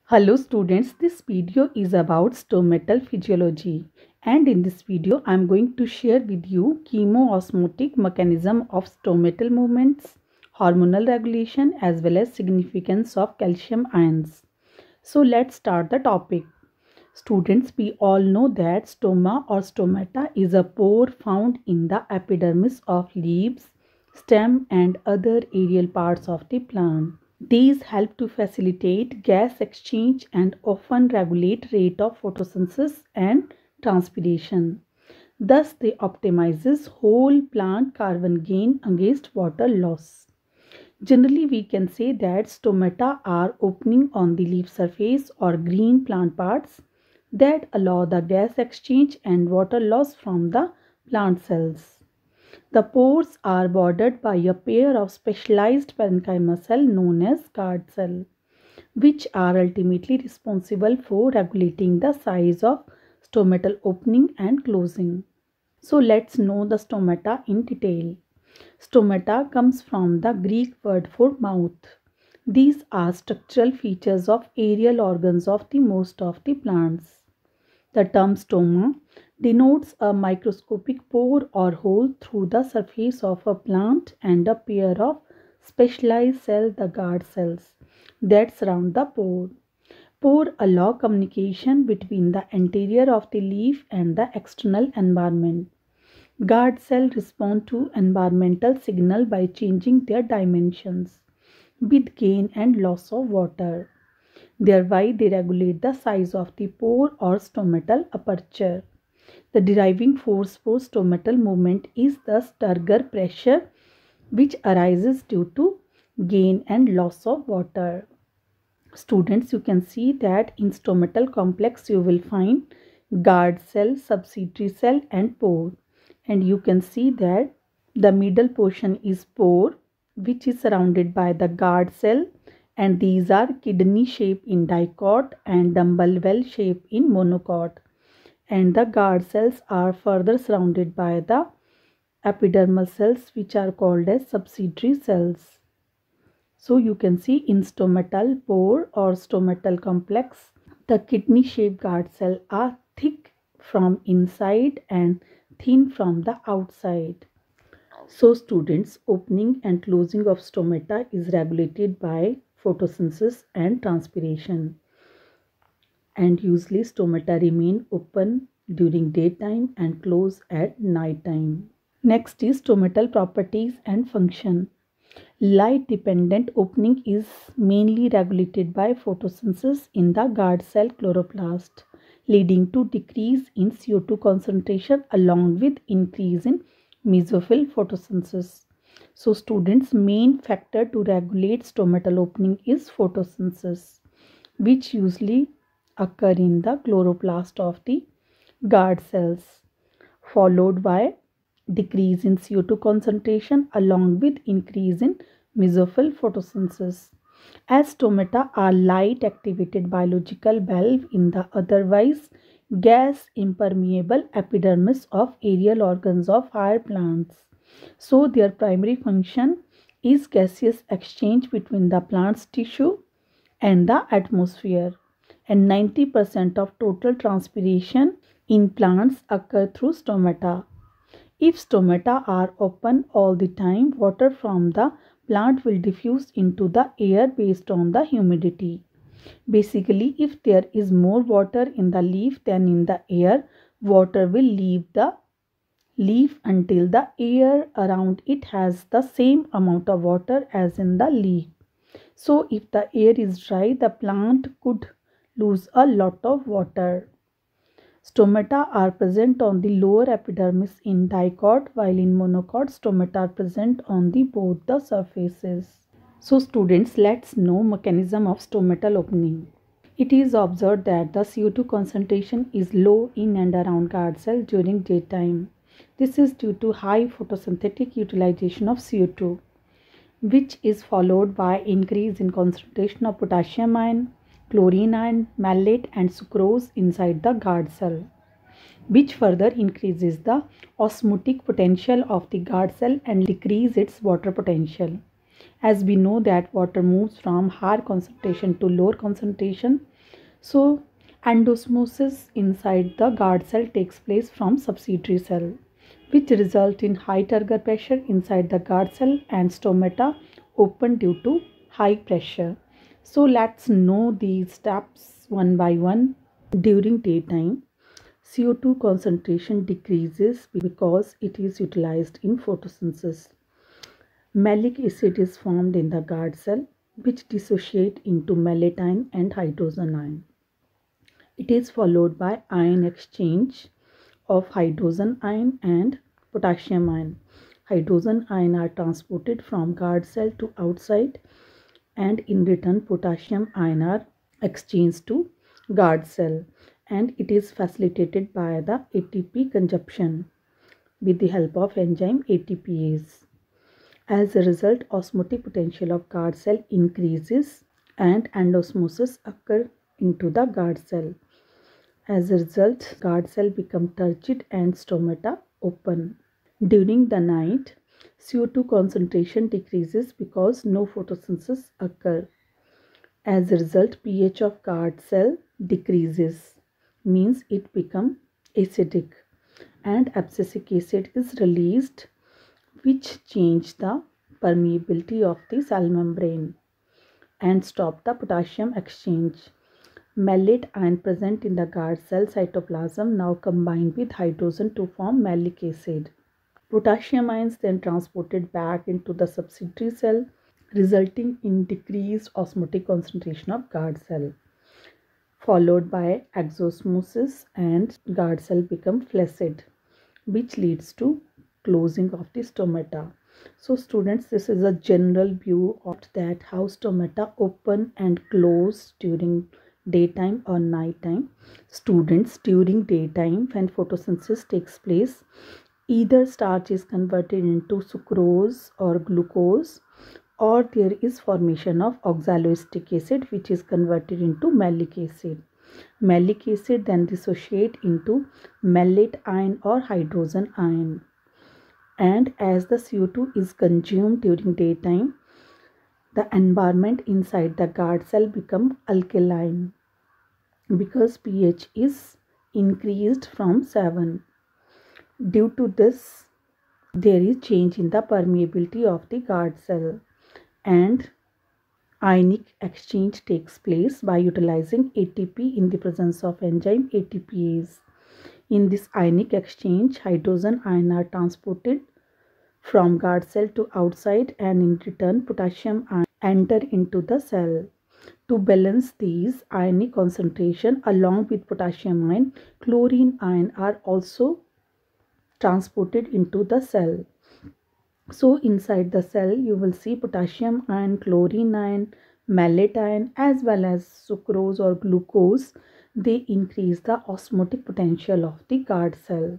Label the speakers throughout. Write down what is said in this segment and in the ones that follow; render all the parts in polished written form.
Speaker 1: Hello students, this video is about stomatal physiology, and in this video I am going to share with you chemoosmotic mechanism of stomatal movements, hormonal regulation as well as significance of calcium ions. So let's start the topic. Students, we all know that stoma or stomata is a pore found in the epidermis of leaves, stem and other aerial parts of the plant. These help to facilitate gas exchange and often regulate rate of photosynthesis and transpiration. Thus, they optimizes whole plant carbon gain against water loss. Generally, we can say that stomata are opening on the leaf surface or green plant parts that allow the gas exchange and water loss from the plant cells. The pores are bordered by a pair of specialized parenchyma cells known as guard cells, which are ultimately responsible for regulating the size of stomatal opening and closing. So let's know the stomata in detail. Stomata comes from the Greek word for mouth. These are structural features of aerial organs of the most of the plants. The term stoma denotes a microscopic pore or hole through the surface of a plant and a pair of specialized cells, the guard cells, that surround the pore. Pore allow communication between the interior of the leaf and the external environment. Guard cells respond to environmental signal by changing their dimensions with gain and loss of water. Thereby, they regulate the size of the pore or stomatal aperture. The driving force for stomatal movement is the turgor pressure, which arises due to gain and loss of water. Students, you can see that in stomatal complex you will find guard cell, subsidiary cell and pore. And you can see that the middle portion is pore, which is surrounded by the guard cell, and these are kidney shape in dicot and dumbbell well shape in monocot, and the guard cells are further surrounded by the epidermal cells, which are called as subsidiary cells. So you can see in stomatal pore or stomatal complex, the kidney shaped guard cells are thick from inside and thin from the outside. So students, opening and closing of stomata is regulated by photosynthesis and transpiration, and usually stomata remain open during daytime and close at night time. Next is stomatal properties and function. Light dependent opening is mainly regulated by photosynthesis in the guard cell chloroplast, leading to decrease in CO2 concentration along with increase in mesophyll photosynthesis. So students, main factor to regulate stomatal opening is photosynthesis, which usually occur in the chloroplast of the guard cells, followed by decrease in CO2 concentration along with increase in mesophyll photosynthesis. As stomata are light activated biological valve in the otherwise gas impermeable epidermis of aerial organs of higher plants. So their primary function is gaseous exchange between the plant's tissue and the atmosphere, and 90% of total transpiration in plants occur through stomata. If stomata are open all the time, water from the plant will diffuse into the air based on the humidity. Basically, if there is more water in the leaf than in the air, water will leave the leaf until the air around it has the same amount of water as in the leaf. So, if the air is dry, the plant could lose a lot of water. Stomata are present on the lower epidermis in dicot, while in monocot stomata are present on the both the surfaces. So students, let's know mechanism of stomatal opening. It is observed that the CO2 concentration is low in and around guard cell during daytime. This is due to high photosynthetic utilization of CO2, which is followed by increase in concentration of potassium ion, chlorine ion, malate and sucrose inside the guard cell, which further increases the osmotic potential of the guard cell and decrease its water potential. As we know that water moves from higher concentration to lower concentration So endosmosis inside the guard cell takes place from subsidiary cell, which result in high turgor pressure inside the guard cell and stomata open due to high pressure. So let's know these steps one by one. During daytime, CO2 concentration decreases because it is utilized in photosynthesis. Malic acid is formed in the guard cell, which dissociate into malatine and hydrogen ion. It is followed by ion exchange of hydrogen ion and potassium ion. Hydrogen ion are transported from guard cell to outside, and in return potassium ion are exchanged to guard cell, and it is facilitated by the ATP consumption with the help of enzyme ATPase. As a result, osmotic potential of guard cell increases and endosmosis occur into the guard cell. As a result, guard cell become turgid and stomata open. During the night, CO2 concentration decreases because no photosynthesis occur. As a result, pH of guard cell decreases, means it become acidic, and abscisic acid is released, which change the permeability of the cell membrane and stop the potassium exchange. Malate ion present in the guard cell cytoplasm now combine with hydrogen to form malic acid. Potassium ions then transported back into the subsidiary cell, resulting in decreased osmotic concentration of guard cell, followed by exosmosis, and guard cell become flaccid, which leads to closing of the stomata. So students, this is a general view of that how stomata open and close during daytime or nighttime. Students, during daytime when photosynthesis takes place, either starch is converted into sucrose or glucose, or there is formation of oxaloacetic acid which is converted into malic acid. Malic acid then dissociate into malate ion or hydrogen ion. And as the CO2 is consumed during daytime, the environment inside the guard cell become alkaline because pH is increased from 7. Due to this, there is change in the permeability of the guard cell, and ionic exchange takes place by utilizing ATP in the presence of enzyme ATPase. In this ionic exchange, hydrogen ion are transported from guard cell to outside, and in return potassium ion enter into the cell. To balance these ionic concentration along with potassium ion, chlorine ion are also transported into the cell. So inside the cell you will see potassium ion, chlorine ion, malate ion as well as sucrose or glucose. They increase the osmotic potential of the guard cell.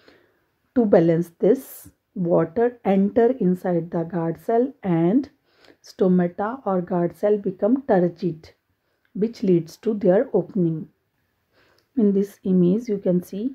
Speaker 1: To balance this, water enter inside the guard cell and stomata or guard cell become turgid, which leads to their opening. In this image you can see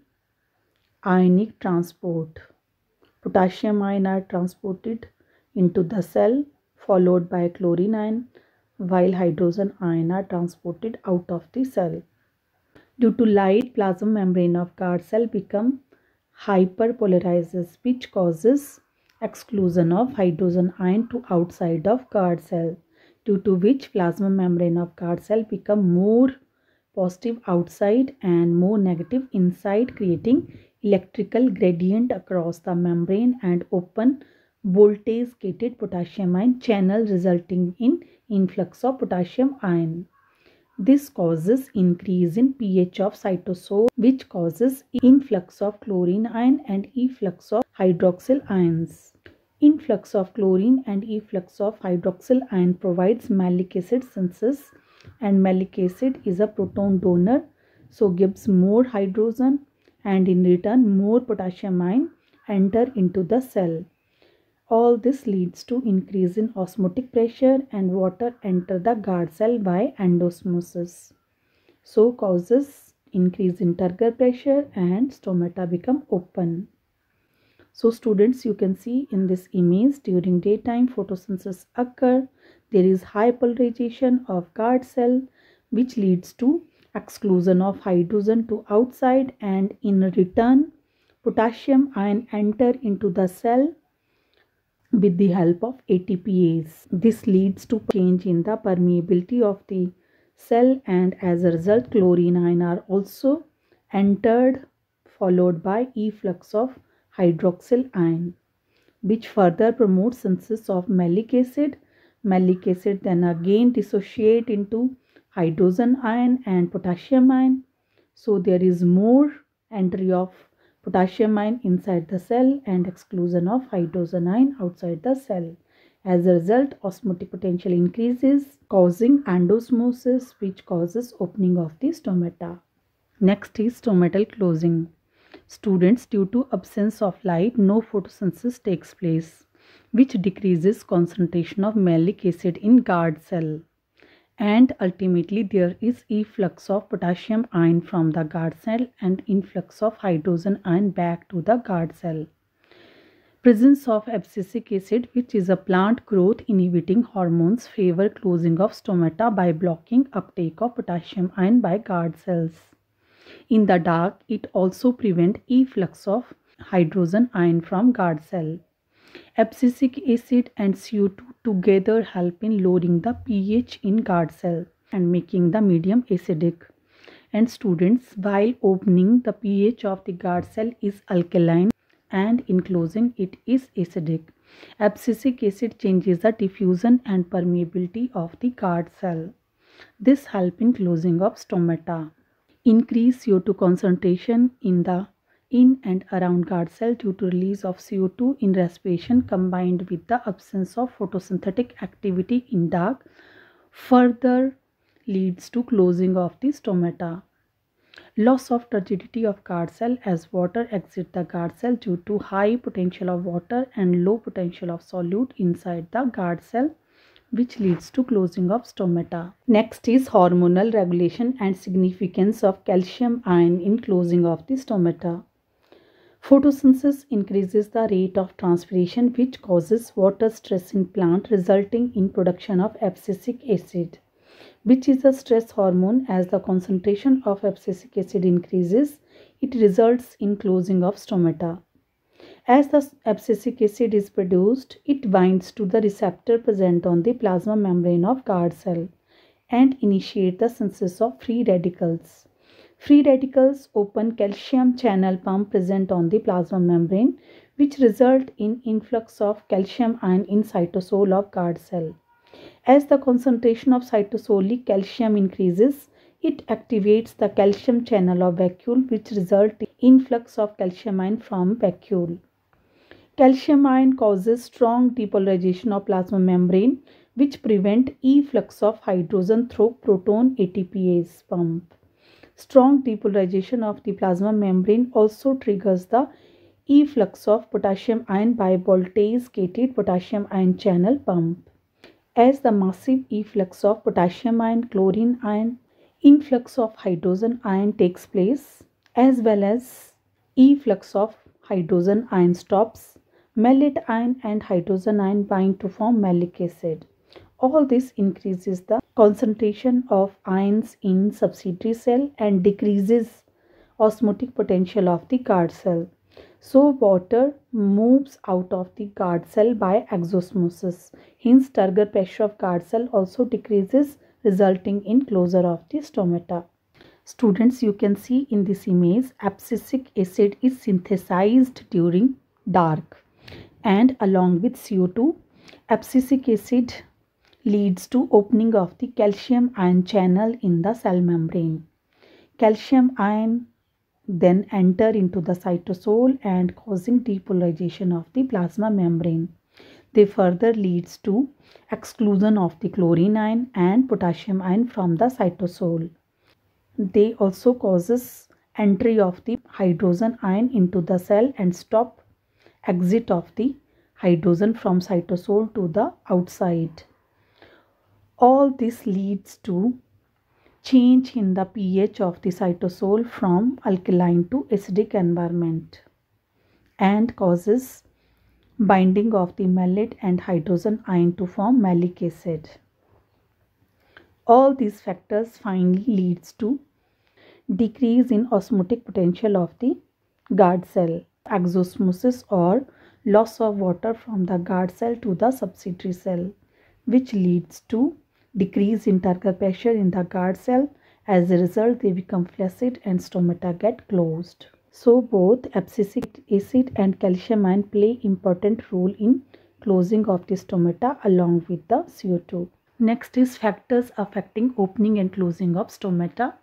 Speaker 1: ionic transport. Potassium ion are transported into the cell followed by chlorine ion, while hydrogen ion are transported out of the cell. Due to light, plasma membrane of guard cell become hyperpolarizes, which causes exclusion of hydrogen ion to outside of guard cell, due to which plasma membrane of guard cell become more positive outside and more negative inside, creating electrical gradient across the membrane and open voltage gated potassium ion channel, resulting in influx of potassium ion. This causes increase in pH of cytosol, which causes influx of chlorine ion and efflux of hydroxyl ions. Influx of chlorine and efflux of hydroxyl ion provides malic acid synthesis, and malic acid is a proton donor, so gives more hydrogen, and in return more potassium ion enter into the cell. All this leads to increase in osmotic pressure and water enter the guard cell by endosmosis. So causes increase in turgor pressure and stomata become open. So students, you can see in this image during daytime photosynthesis occur. There is high polarization of guard cell which leads to exclusion of hydrogen to outside, and in return potassium ion enter into the cell with the help of ATPase. This leads to change in the permeability of the cell, and as a result chlorine ion are also entered, followed by efflux of hydroxyl ion, which further promotes synthesis of malic acid. Malic acid then again dissociate into hydrogen ion and potassium ion. So there is more entry of potassium ion inside the cell and exclusion of hydrogen ion outside the cell. As a result, osmotic potential increases, causing endosmosis, which causes opening of the stomata. Next is stomatal closing. Students, due to absence of light, no photosynthesis takes place, which decreases concentration of malic acid in guard cell, and ultimately there is efflux of potassium ion from the guard cell and influx of hydrogen ion back to the guard cell. Presence of abscisic acid, which is a plant growth inhibiting hormones, favor closing of stomata by blocking uptake of potassium ion by guard cells. In the dark, it also prevents efflux of hydrogen ion from guard cell. Abscisic acid and CO2 together help in lowering the pH in guard cell and making the medium acidic. And students, while opening, the pH of the guard cell is alkaline, and in closing it is acidic. Abscisic acid changes the diffusion and permeability of the guard cell. This helps in closing of stomata. Increase CO2 concentration in and around guard cell due to release of CO2 in respiration combined with the absence of photosynthetic activity in dark further leads to closing of the stomata. Loss of turgidity of guard cell as water exits the guard cell due to high potential of water and low potential of solute inside the guard cell, which leads to closing of stomata. Next is hormonal regulation and significance of calcium ion in closing of the stomata. Photosynthesis increases the rate of transpiration, which causes water stress in plant, resulting in production of abscisic acid, which is a stress hormone. As the concentration of abscisic acid increases, it results in closing of stomata. As the abscisic acid is produced, it binds to the receptor present on the plasma membrane of guard cell and initiate the synthesis of free radicals. Free radicals open calcium channel pump present on the plasma membrane, which result in influx of calcium ion in cytosol of guard cell. As the concentration of cytosolic calcium increases, it activates the calcium channel of vacuole, which result in influx of calcium ion from vacuole. Calcium ion causes strong depolarization of plasma membrane, which prevent efflux of hydrogen through proton ATPase pump. Strong depolarization of the plasma membrane also triggers the efflux of potassium ion by voltage-gated potassium ion channel pump. As the massive efflux of potassium ion, chlorine ion, influx of hydrogen ion takes place, as well as efflux of hydrogen ion stops, malate ion and hydrogen ion bind to form malic acid. All this increases the concentration of ions in subsidiary cell and decreases osmotic potential of the guard cell. So water moves out of the guard cell by exosmosis. Hence turgor pressure of guard cell also decreases, resulting in closure of the stomata. Students, you can see in this image abscisic acid is synthesized during dark, and along with CO2, abscisic acid leads to opening of the calcium ion channel in the cell membrane. Calcium ion then enter into the cytosol and causing depolarization of the plasma membrane. They further leads to exclusion of the chlorine ion and potassium ion from the cytosol. They also causes entry of the hydrogen ion into the cell and stop exit of the hydrogen from cytosol to the outside. All this leads to change in the pH of the cytosol from alkaline to acidic environment and causes binding of the malate and hydrogen ion to form malic acid. All these factors finally leads to decrease in osmotic potential of the guard cell, exosmosis or loss of water from the guard cell to the subsidiary cell, which leads to decrease in turgor pressure in the guard cell. As a result, they become flaccid and stomata get closed. So both abscisic acid and calcium ion play important role in closing of the stomata along with the CO2. Next is factors affecting opening and closing of stomata.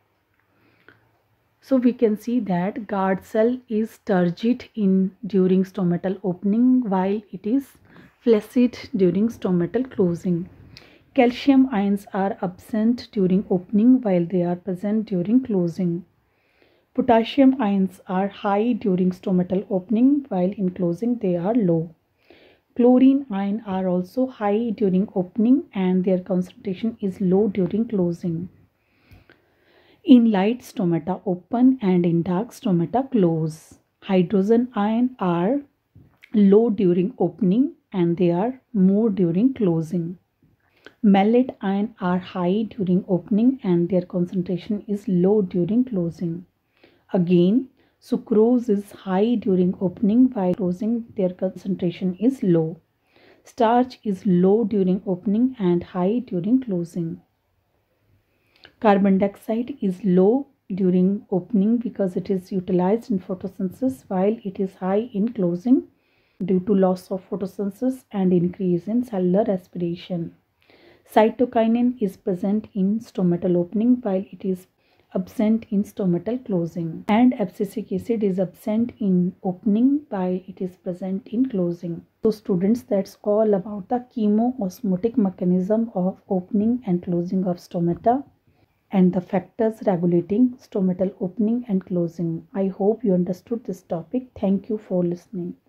Speaker 1: So we can see that guard cell is turgid during stomatal opening while it is flaccid during stomatal closing. Calcium ions are absent during opening while they are present during closing. Potassium ions are high during stomatal opening while in closing they are low. Chlorine ions are also high during opening and their concentration is low during closing. In light stomata open and in dark stomata close. Hydrogen ions are low during opening and they are more during closing. Malate ions are high during opening and their concentration is low during closing. Again, sucrose is high during opening while closing their concentration is low. Starch is low during opening and high during closing. Carbon dioxide is low during opening because it is utilized in photosynthesis while it is high in closing due to loss of photosynthesis and increase in cellular respiration. Cytokinin is present in stomatal opening while it is absent in stomatal closing, and abscisic acid is absent in opening while it is present in closing. So students, that's all about the chemoosmotic mechanism of opening and closing of stomata and the factors regulating stomatal opening and closing. I hope you understood this topic. Thank you for listening.